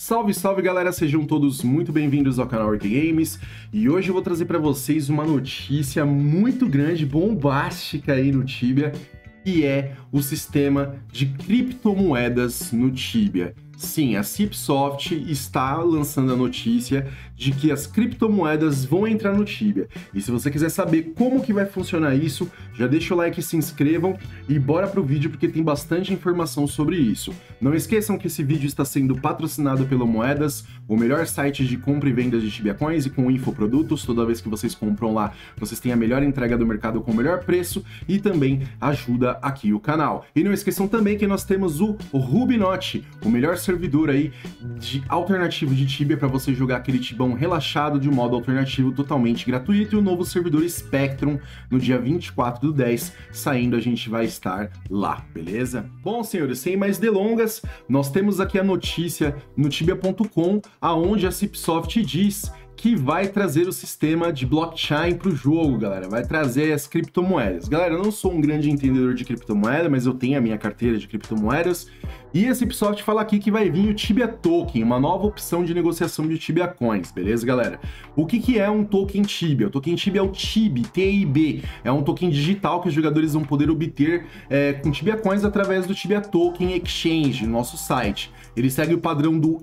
Salve, salve galera, sejam todos muito bem-vindos ao canal Orc Games e hoje eu vou trazer para vocês uma notícia muito grande, bombástica aí no Tibia, que é o sistema de criptomoedas no Tibia. Sim, a Cipsoft está lançando a notícia de que as criptomoedas vão entrar no Tibia. E se você quiser saber como que vai funcionar isso, já deixa o like, se inscrevam e bora pro vídeo porque tem bastante informação sobre isso. Não esqueçam que esse vídeo está sendo patrocinado pelo Moedas, o melhor site de compra e venda de Tibia Coins e com infoprodutos. Toda vez que vocês compram lá, vocês têm a melhor entrega do mercado com o melhor preço e também ajuda aqui o canal. E não esqueçam também que nós temos o Rubinote, o melhor servidor aí de alternativo de Tibia para você jogar aquele tibão relaxado de modo alternativo totalmente gratuito, e o novo servidor Spectrum no dia 24/10 saindo, a gente vai estar lá, beleza? Bom, senhores, sem mais delongas, nós temos aqui a notícia no tibia.com, aonde a Cipsoft diz que vai trazer o sistema de blockchain para o jogo, galera. Vai trazer as criptomoedas. Galera, eu não sou um grande entendedor de criptomoeda, mas eu tenho a minha carteira de criptomoedas. E a Cipsoft fala aqui que vai vir o Tibia Token, uma nova opção de negociação de Tibia Coins, beleza, galera? O que é um token Tibia? O token Tibia é o TIB, T-I-B. É um token digital que os jogadores vão poder obter com Tibia Coins através do Tibia Token Exchange, nosso site. Ele segue o padrão do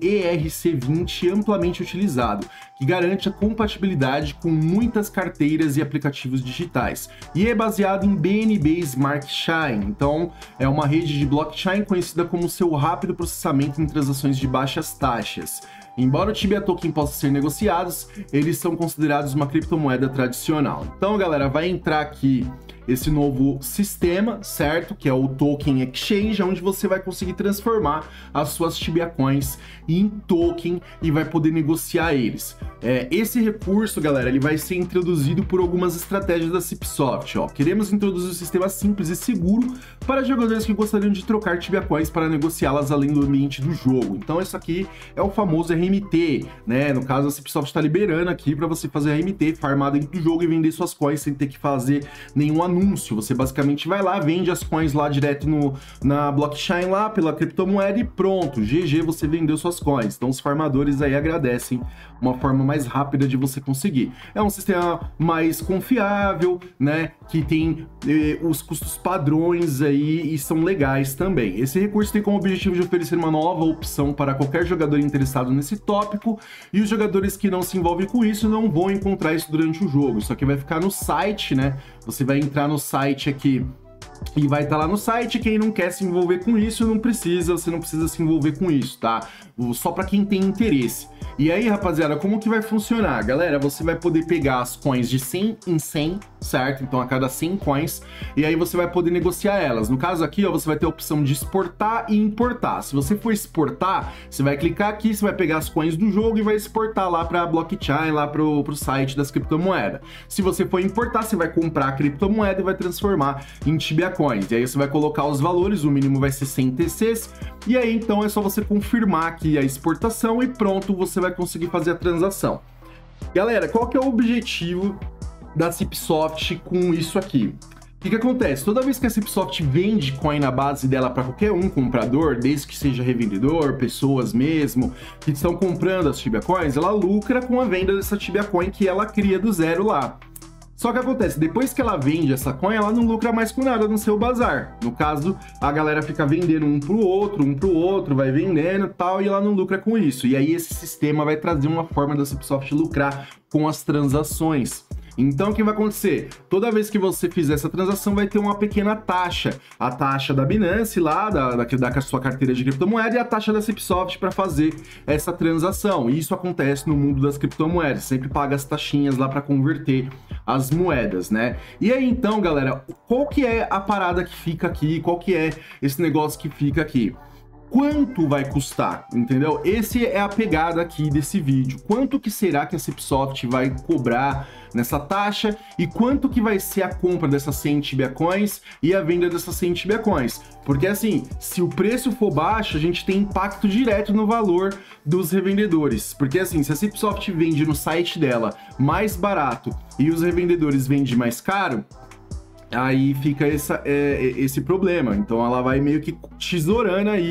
ERC20 amplamente utilizado, que garante a compatibilidade com muitas carteiras e aplicativos digitais. E é baseado em BNB Smart Chain, então é uma rede de blockchain conhecida como seu rápido processamento em transações de baixas taxas. Embora o Tibia Token possa ser negociados, eles são considerados uma criptomoeda tradicional. Então, galera, vai entrar aqui esse novo sistema, certo? Que é o Token Exchange, onde você vai conseguir transformar as suas Tibia Coins em token e vai poder negociar eles. Esse recurso, galera, ele vai ser introduzido por algumas estratégias da Cipsoft, ó. Queremos introduzir um sistema simples e seguro para jogadores que gostariam de trocar Tibia Coins para negociá-las além do ambiente do jogo. Então, isso aqui é o famoso RMT, né? No caso, a Cipsoft está liberando aqui para você fazer RMT, farmar dentro do jogo e vender suas coins sem ter que fazer nenhum anúncio. Você basicamente vai lá, vende as coins lá direto na blockchain lá, pela criptomoeda e pronto, GG, você vendeu suas coins. Então os farmadores aí agradecem, uma forma mais rápida de você conseguir. É um sistema mais confiável, né, que tem os custos padrões aí e são legais também. Esse recurso tem como objetivo de oferecer uma nova opção para qualquer jogador interessado nesse tópico, e os jogadores que não se envolvem com isso não vão encontrar isso durante o jogo. Isso aqui vai ficar no site, né? Você vai entrar no site aqui e vai estar lá no site. Quem não quer se envolver com isso, não precisa, você não precisa se envolver com isso, tá? Só para quem tem interesse. E aí, rapaziada, como que vai funcionar? Galera, você vai poder pegar as coins de 100 em 100, certo? Então, a cada 100 coins, e aí você vai poder negociar elas. No caso aqui, ó, você vai ter a opção de exportar e importar. Se você for exportar, você vai clicar aqui, você vai pegar as coins do jogo e vai exportar lá para a blockchain, lá pro site das criptomoedas. Se você for importar, você vai comprar a criptomoeda e vai transformar em Tibia Coins. E aí você vai colocar os valores, o mínimo vai ser 100 TCs, e aí então é só você confirmar aqui a exportação e pronto, você vai conseguir fazer a transação. Galera, qual que é o objetivo da Cipsoft com isso aqui? O que acontece? Toda vez que a Cipsoft vende coin na base dela para qualquer um comprador, desde que seja revendedor, pessoas mesmo, que estão comprando as Tibia Coins, ela lucra com a venda dessa Tibia Coin que ela cria do zero lá. Só que acontece, depois que ela vende essa coin, ela não lucra mais com nada no seu bazar. No caso, a galera fica vendendo um pro outro, vai vendendo e tal, e ela não lucra com isso. E aí esse sistema vai trazer uma forma da Cipsoft lucrar com as transações. Então, o que vai acontecer? Toda vez que você fizer essa transação, vai ter uma pequena taxa. A taxa da Binance lá, da sua carteira de criptomoeda, e a taxa da Cipsoft para fazer essa transação. E isso acontece no mundo das criptomoedas. Sempre paga as taxinhas lá para converter as moedas, né? E aí, então, galera, qual que é a parada que fica aqui? Qual que é esse negócio que fica aqui? Quanto vai custar, entendeu? Esse é a pegada aqui desse vídeo. Quanto que será que a Cipsoft vai cobrar nessa taxa e quanto que vai ser a compra dessas 100 Tibia Coins e a venda dessas 100 Tibia Coins? Porque assim, se o preço for baixo, a gente tem impacto direto no valor dos revendedores. Porque assim, se a Cipsoft vende no site dela mais barato e os revendedores vendem mais caro, aí fica esse problema. Então ela vai meio que tesourando aí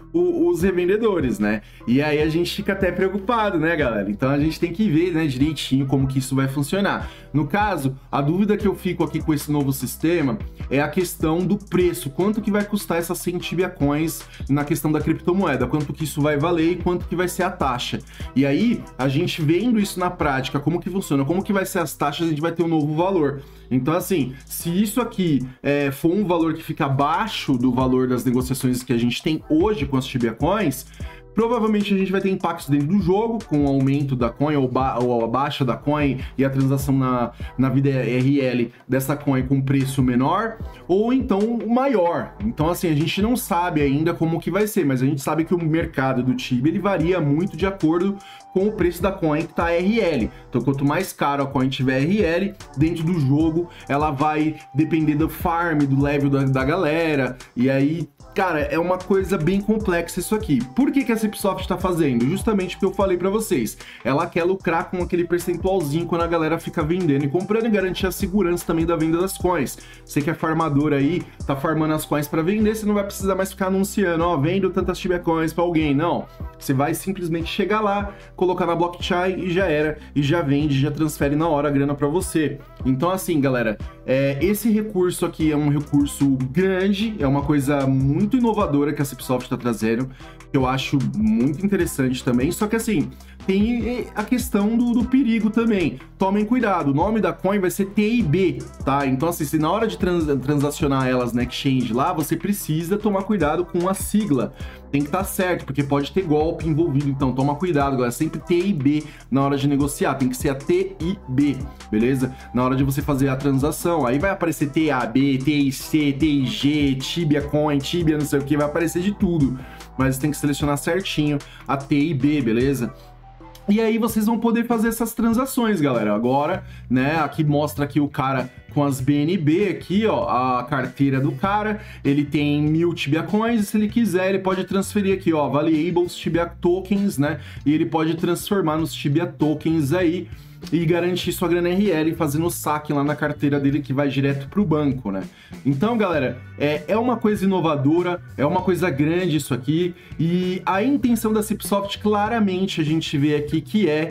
os revendedores, né? E aí a gente fica até preocupado, né, galera? Então a gente tem que ver, né, direitinho como que isso vai funcionar. No caso, a dúvida que eu fico aqui com esse novo sistema é a questão do preço. Quanto que vai custar essas 100 Tibia Coins na questão da criptomoeda? Quanto que isso vai valer e quanto que vai ser a taxa? E aí, a gente vendo isso na prática, como que funciona, como que vai ser as taxas, a gente vai ter um novo valor. Então, assim, se isso aqui for um valor que fica abaixo do valor das negociações que a gente tem hoje com as Tibia Coins, provavelmente a gente vai ter impactos dentro do jogo, com o aumento da coin ou a baixa da coin e a transação na vida RL dessa coin com preço menor, ou então maior. Então, assim, a gente não sabe ainda como que vai ser, mas a gente sabe que o mercado do Tibia, ele varia muito de acordo com o preço da coin que tá RL. Então, quanto mais caro a coin tiver RL, dentro do jogo, ela vai depender do farm, do level da galera, e aí... Cara, é uma coisa bem complexa isso aqui. Por que a Cipsoft tá fazendo? Justamente porque eu falei pra vocês. Ela quer lucrar com aquele percentualzinho quando a galera fica vendendo e comprando e garantir a segurança também da venda das coins. Você que é farmador aí, tá farmando as coins pra vender, você não vai precisar mais ficar anunciando, ó, vendo tantas Tibia Coins pra alguém. Não. Você vai simplesmente chegar lá, colocar na blockchain e já era. E já vende, já transfere na hora a grana pra você. Então assim, galera, esse recurso aqui é um recurso grande, é uma coisa muito inovadora que a Cipsoft está trazendo, que eu acho muito interessante também, só que assim, tem a questão do perigo também. Tomem cuidado, o nome da coin vai ser TIB, tá? Então assim, se na hora de transacionar elas na exchange lá, você precisa tomar cuidado com a sigla. Tem que estar certo, porque pode ter golpe envolvido, então toma cuidado, galera, sempre TIB na hora de negociar, tem que ser a TIB, beleza? Na hora de você fazer a transação, aí vai aparecer TAB, TIC, TIG, Tibia Coin, Tibia não sei o que, vai aparecer de tudo, mas tem que selecionar certinho a TIB, beleza? E aí vocês vão poder fazer essas transações, galera. Agora, né, aqui mostra aqui o cara com as BNB aqui, ó, a carteira do cara, ele tem 1000 Tibia Coins, e se ele quiser, ele pode transferir aqui, ó, Valuables Tibia Tokens, né, e ele pode transformar nos Tibia Tokens aí, e garantir sua grana RL fazendo o saque lá na carteira dele que vai direto pro banco, né? Então, galera, é uma coisa inovadora, é uma coisa grande isso aqui, e a intenção da Cipsoft, claramente, a gente vê aqui que é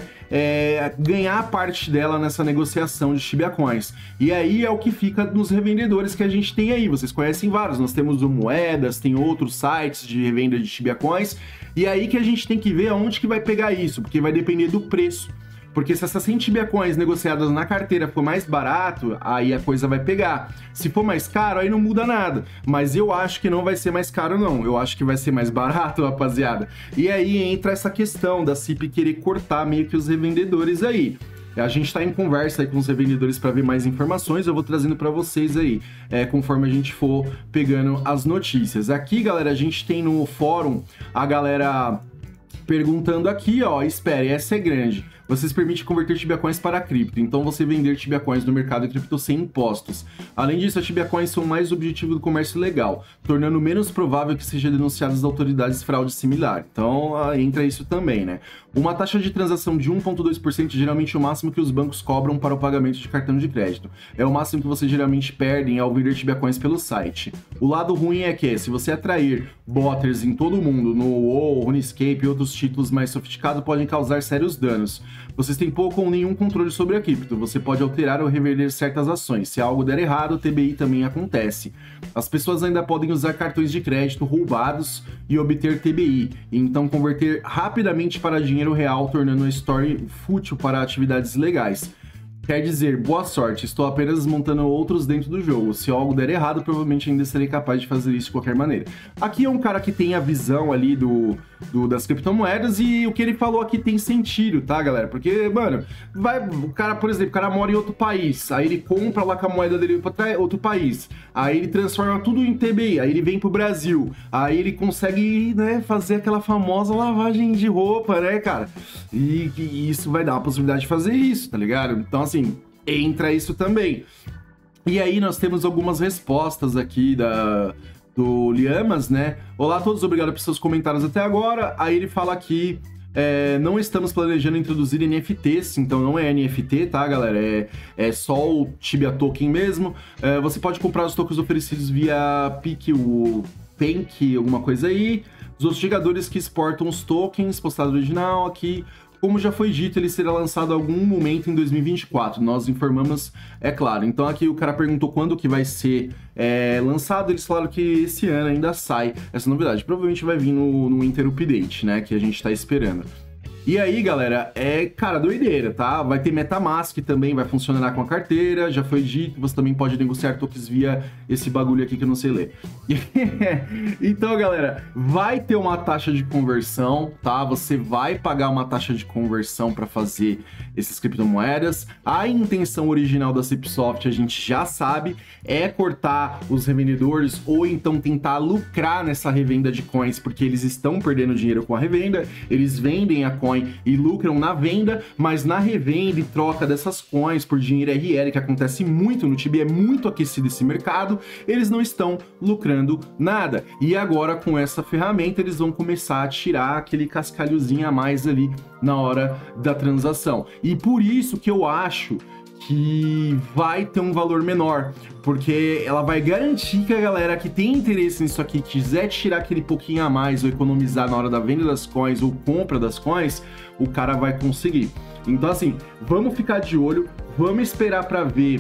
ganhar parte dela nessa negociação de Tibia Coins. E aí é o que fica nos revendedores que a gente tem aí, vocês conhecem vários, nós temos o Moedas, tem outros sites de revenda de Tibia Coins, e aí que a gente tem que ver aonde que vai pegar isso, porque vai depender do preço. Porque se essas 100 Tibia Coins negociadas na carteira for mais barato, aí a coisa vai pegar. Se for mais caro, aí não muda nada. Mas eu acho que não vai ser mais caro, não. Eu acho que vai ser mais barato, rapaziada. E aí entra essa questão da CIP querer cortar meio que os revendedores aí. A gente tá em conversa aí com os revendedores para ver mais informações, eu vou trazendo para vocês aí, conforme a gente for pegando as notícias. Aqui, galera, a gente tem no fórum a galera perguntando aqui, ó, espere, essa é grande. Vocês permitem converter Tibia Coins para cripto, então você vender Tibia Coins no mercado cripto sem impostos. Além disso, as Tibia Coins são mais objetivo do comércio legal, tornando menos provável que seja denunciado às autoridades fraude similar. Então, entra isso também, né? Uma taxa de transação de 1,2% é geralmente o máximo que os bancos cobram para o pagamento de cartão de crédito. É o máximo que vocês geralmente perdem ao vender Tibia Coins pelo site. O lado ruim é que, se você atrair botters em todo mundo, no WoW, RuneScape e outros títulos mais sofisticados, podem causar sérios danos. Vocês têm pouco ou nenhum controle sobre a cripto, você pode alterar ou reverter certas ações. Se algo der errado, o TBI também acontece. As pessoas ainda podem usar cartões de crédito roubados e obter TBI, e então converter rapidamente para dinheiro real, tornando a Story fútil para atividades ilegais. Quer dizer, boa sorte, estou apenas montando outros dentro do jogo. Se algo der errado, provavelmente ainda serei capaz de fazer isso de qualquer maneira. Aqui é um cara que tem a visão ali das criptomoedas e o que ele falou aqui tem sentido, tá, galera? Porque, mano, o cara, por exemplo, o cara mora em outro país, aí ele compra lá com a moeda dele para outro país, aí ele transforma tudo em TBI, aí ele vem pro Brasil, aí ele consegue, né, fazer aquela famosa lavagem de roupa, né, cara? E isso vai dar a possibilidade de fazer isso, tá ligado? Então, assim, entra isso também. E aí nós temos algumas respostas aqui do Liamas, né? Olá a todos, obrigado pelos seus comentários até agora. Aí ele fala aqui, não estamos planejando introduzir NFTs, então não é NFT, tá, galera? É só o Tibia Token mesmo. Você pode comprar os tokens oferecidos via PIC, o Pank, alguma coisa aí. Os outros jogadores que exportam os tokens, postado original aqui. Como já foi dito, ele será lançado em algum momento em 2024. Nós informamos, é claro. Então aqui o cara perguntou quando que vai ser lançado. Eles falaram que esse ano ainda sai essa novidade. Provavelmente vai vir no Winter Update, né? Que a gente tá esperando. E aí, galera, cara, doideira, tá? Vai ter MetaMask também, vai funcionar com a carteira, já foi dito, você também pode negociar tokens via esse bagulho aqui que eu não sei ler. Então, galera, vai ter uma taxa de conversão, tá? Você vai pagar uma taxa de conversão para fazer essas criptomoedas. A intenção original da Cipsoft, a gente já sabe, é cortar os revendedores ou então tentar lucrar nessa revenda de coins, porque eles estão perdendo dinheiro com a revenda, eles vendem a coin e lucram na venda, mas na revenda e troca dessas coins por dinheiro RL, que acontece muito no Tibia, é muito aquecido esse mercado, eles não estão lucrando nada. E agora com essa ferramenta eles vão começar a tirar aquele cascalhozinho a mais ali na hora da transação. E por isso que eu acho que vai ter um valor menor, porque ela vai garantir que a galera que tem interesse nisso aqui, quiser tirar aquele pouquinho a mais ou economizar na hora da venda das coins ou compra das coins, o cara vai conseguir. Então assim, vamos ficar de olho, vamos esperar para ver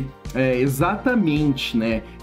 exatamente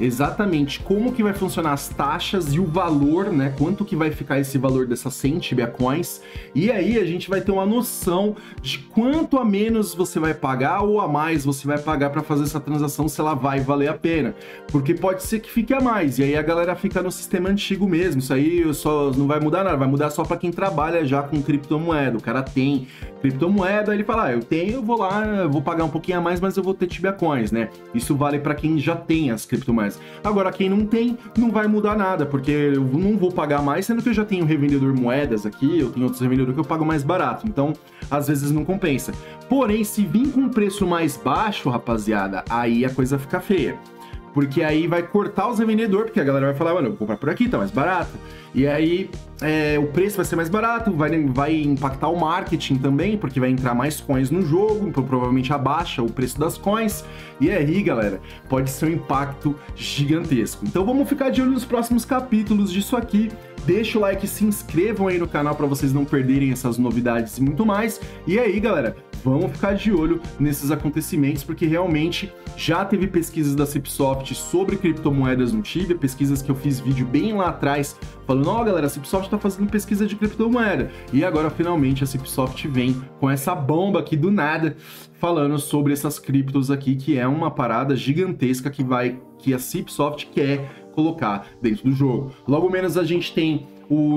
como que vai funcionar as taxas e o valor, né, quanto que vai ficar esse valor dessas 100 Tibia Coins, e aí a gente vai ter uma noção de quanto a menos você vai pagar ou a mais você vai pagar para fazer essa transação, se ela vai valer a pena, porque pode ser que fique a mais, e aí a galera fica no sistema antigo mesmo, isso aí só não vai mudar nada, vai mudar só para quem trabalha já com criptomoeda, o cara tem criptomoeda, ele fala, eu tenho, eu vou lá, eu vou pagar um pouquinho a mais, mas eu vou ter Tibia Coins, né? Isso vale para quem já tem as criptomoedas. Agora, quem não tem, não vai mudar nada, porque eu não vou pagar mais, sendo que eu já tenho revendedor moedas aqui, eu tenho outros revendedores que eu pago mais barato, então às vezes não compensa. Porém, se vir com um preço mais baixo, rapaziada, aí a coisa fica feia. Porque aí vai cortar os revendedores, porque a galera vai falar, mano, eu vou comprar por aqui, tá mais barato. E aí o preço vai ser mais barato, vai impactar o marketing também, porque vai entrar mais coins no jogo, então provavelmente abaixa o preço das coins. E aí, galera, pode ser um impacto gigantesco. Então vamos ficar de olho nos próximos capítulos disso aqui. Deixa o like, se inscrevam aí no canal para vocês não perderem essas novidades e muito mais. E aí, galera, vamos ficar de olho nesses acontecimentos, porque realmente já teve pesquisas da Cipsoft sobre criptomoedas no Tibia, pesquisas que eu fiz vídeo bem lá atrás, falando, ó, galera, a Cipsoft tá fazendo pesquisa de criptomoeda. E agora, finalmente, a Cipsoft vem com essa bomba aqui do nada, falando sobre essas criptos aqui, que é uma parada gigantesca que a Cipsoft quer colocar dentro do jogo. Logo menos a gente tem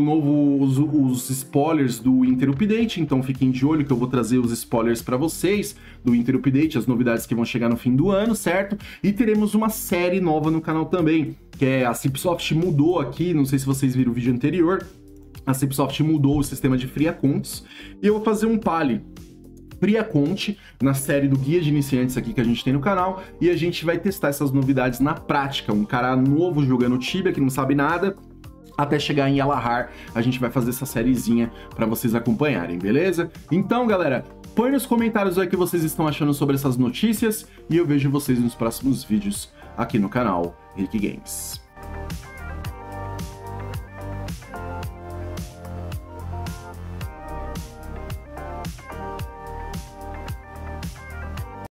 os spoilers do Winter Update, então fiquem de olho que eu vou trazer os spoilers para vocês do Winter Update, as novidades que vão chegar no fim do ano, certo? E teremos uma série nova no canal também, que é a Cipsoft mudou aqui, não sei se vocês viram o vídeo anterior, a Cipsoft mudou o sistema de free accounts, e eu vou fazer um pali free account na série do Guia de Iniciantes aqui que a gente tem no canal, e a gente vai testar essas novidades na prática, um cara novo jogando Tibia que não sabe nada, até chegar em Alahar, a gente vai fazer essa sériezinha para vocês acompanharem, beleza? Então, galera, põe nos comentários aí o que vocês estão achando sobre essas notícias, e eu vejo vocês nos próximos vídeos aqui no canal Rick Games.